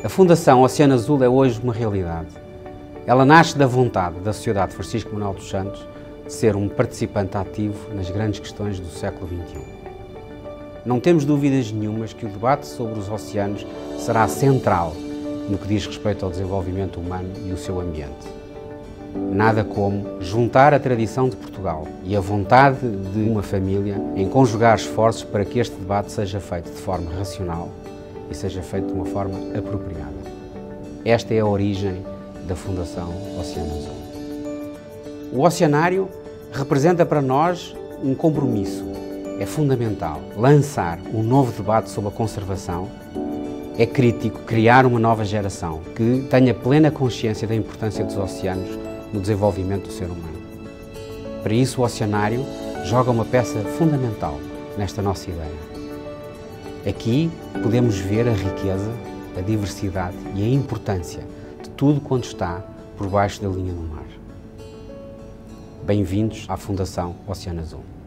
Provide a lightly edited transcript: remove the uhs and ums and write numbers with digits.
A Fundação Oceano Azul é hoje uma realidade. Ela nasce da vontade da Sociedade Francisco Manuel dos Santos de ser um participante ativo nas grandes questões do século XXI. Não temos dúvidas nenhumas que o debate sobre os oceanos será central no que diz respeito ao desenvolvimento humano e o seu ambiente. Nada como juntar a tradição de Portugal e a vontade de uma família em conjugar esforços para que este debate seja feito de forma racional e seja feito de uma forma apropriada. Esta é a origem da Fundação Oceano Azul. O oceanário representa para nós um compromisso. É fundamental lançar um novo debate sobre a conservação. É crítico criar uma nova geração que tenha plena consciência da importância dos oceanos no desenvolvimento do ser humano. Para isso, o oceanário joga uma peça fundamental nesta nossa ideia. Aqui podemos ver a riqueza, a diversidade e a importância de tudo quanto está por baixo da linha do mar. Bem-vindos à Fundação Oceano Azul.